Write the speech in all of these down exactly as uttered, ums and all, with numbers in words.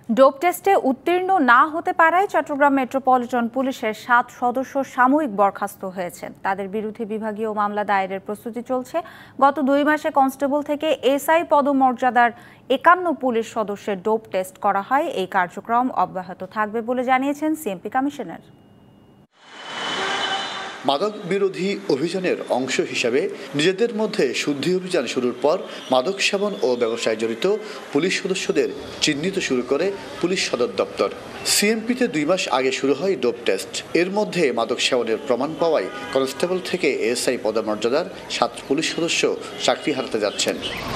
Dope টেস্টে উত্তীর্ণ না হতে পারায় চট্টগ্রাম মেট্রোপলিটন পুলিশের সাত সদস্য সাময়িক বরখাস্ত হয়েছেন। তাদের বিরুদ্ধে বিভাগীয় মামলা দায়েরের প্রস্তুতি চলছে। গত দুই মাসে কনস্টেবল থেকে এসআই পদমর্যাদার একান্ন পুলিশ সদস্যের ডোপ টেস্ট করা হয়। এই কার্যক্রম অব্যাহত থাকবে বলে জানিয়েছেন সিএমপি কমিশনার। মাদক বিরোধী অভিযানের অংশ হিসাবে নিজেদের মধ্যে শুদ্ধি অভিযান শুরুর পর মাদক সেবন ও ব্যবসায় জড়িত পুলিশ সদস্যদের চিহ্নিত শুরু করে পুলিশ সদর দপ্তর। সিএমপিতে দুই মাস আগে শুরু হয় ডোপ টেস্ট। এর মধ্যে মাদক সেবনের প্রমাণ পাওয়ায় কনস্টেবল থেকে এসআই পদমর্যাদার সাত পুলিশ সদস্য চাকরি হারাতে যাচ্ছেন।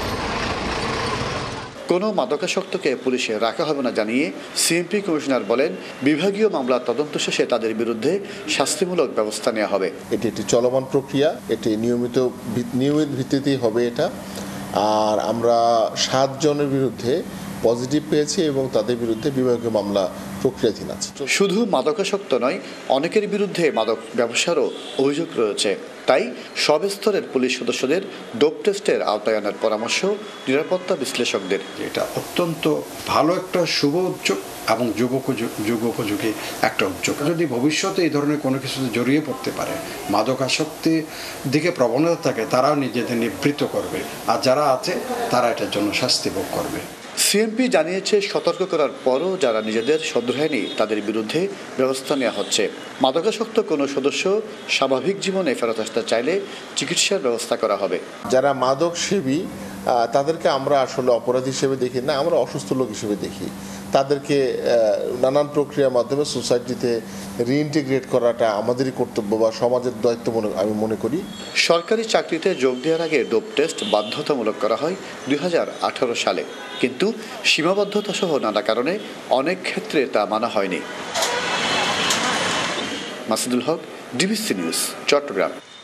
কোনো মাদকাসক্তকে পুলিশে রাখা হবে না জানিয়ে সিএমপি কমিশনার বলেন, বিভাগীয় মামলা তদন্ত শেষে তাদের বিরুদ্ধে শাস্তিমূলক ব্যবস্থা নেওয়া হবে। এটি একটি চলমান প্রক্রিয়া, এটি নিয়মিত নিয়মিত ভিত্তিতেই হবে এটা। আর আমরা সাত জনের বিরুদ্ধে পজিটিভ পেয়েছি এবং তাদের বিরুদ্ধে বিভাগীয় মামলা প্রক্রিয়াধীন আছে। শুধু মাদকাসক্ত নয়, অনেকের বিরুদ্ধে মাদক ব্যবসারও অভিযোগ রয়েছে। তাই সব স্তরের পুলিশ সদস্যদের ডোপ টেস্টের আওতায় আনার পরামর্শ নিরাপত্তা বিশ্লেষকদের। এটা অত্যন্ত ভালো একটা শুভ উদ্যোগ এবং যুগ উপযোগী একটা উদ্যোগ। যদি ভবিষ্যতে এই ধরনের কোনো কিছুতে জড়িয়ে পড়তে পারে, মাদকাসক্তির দিকে প্রবণতা থাকে, তারাও নিজেদের নিবৃত্ত করবে, আর যারা আছে তারা এটার জন্য শাস্তি ভোগ করবে। সিএমপি জানিয়েছে, সতর্ক করার পরও যারা নিজেদের শোধরায়নি তাদের বিরুদ্ধে ব্যবস্থা নেওয়া হচ্ছে। মাদকাসক্ত কোনো সদস্য স্বাভাবিক জীবনে ফেরত আসতে চাইলে চিকিৎসার ব্যবস্থা করা হবে। যারা মাদক সেবী তাদেরকে আমরা আসলে অপরাধী হিসেবে দেখি না, আমরা অসুস্থ লোক হিসেবে দেখি। তাদেরকে নানান প্রক্রিয়ার মাধ্যমে সোসাইটিতে রিইন্টিগ্রেট করাটা আমাদেরই কর্তব্য বা সমাজের দায়িত্ব মনে আমি মনে করি। সরকারি চাকরিতে যোগ দেওয়ার আগে ডোপ টেস্ট বাধ্যতামূলক করা হয় দুই হাজার আঠারো সালে, কিন্তু সীমাবদ্ধতা সহ নানা কারণে অনেক ক্ষেত্রে তা মানা হয়নি। Masudul Haque, DBC news, Chittagong.